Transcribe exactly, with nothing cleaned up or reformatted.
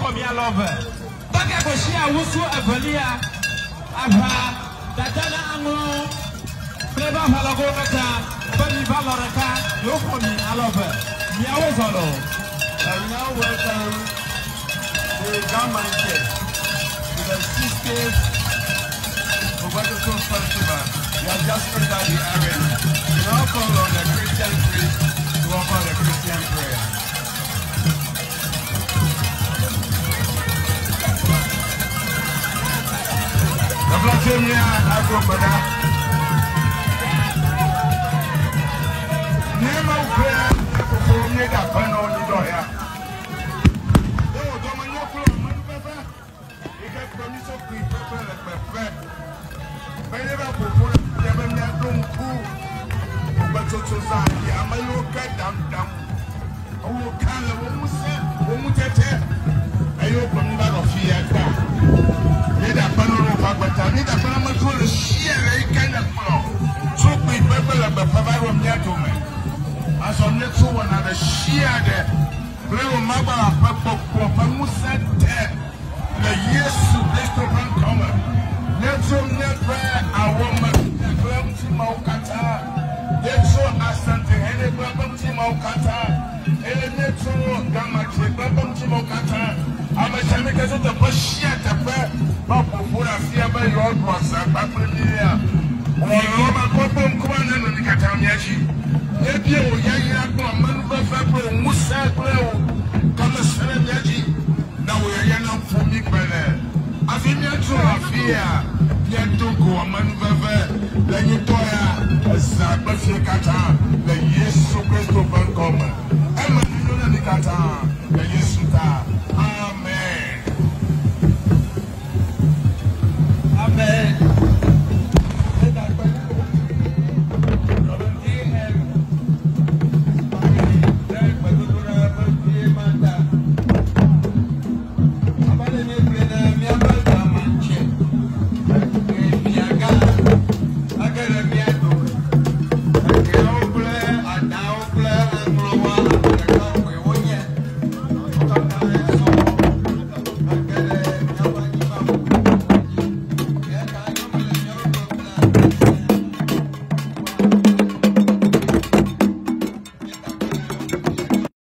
come here love. Baka ko shia wusu avalia ava dadana ango preba halago kata bani valoraka yo come here love. Mi awezolo. And now welcome to Ga Mantse to the sixtieth Hogbetsotso Festival. We have just entered the arena. We now call on the Christian priest to offer the Christian prayer. The Vladimir Agrobada. Name of prayer for me that can only do here. Oh, Dominic, you get permission to prepare like my friend. Whenever I propose, you have a young cool. But to society, I'm a local damn damn. Oh, can I almost say, won't you tell? I open that of here. Need a panel of Agbata, need a panel of sheer kind of flow. So we people like the Pava of Yatome. As on the two one of the sheer there. Blue Maba, Papa, Papa Musa, the years to this to come. Let's never a woman, the Gramty Maukata, let's show us something, and the Gramty Maukata, and the Netro Gamati, Gramty Maukata. I'm a Tamika of the Bush yet, the fair, Papa, for a fear by your was a Papalia. Or Roma Popum, Kuan and the Catamiachi. If you were young, Manufacturer, Fabro, Musa, come a Senaji. Now we are young for me, brother. I think you're true of fear. Yet to go a man, then you toya, a Sabbath, the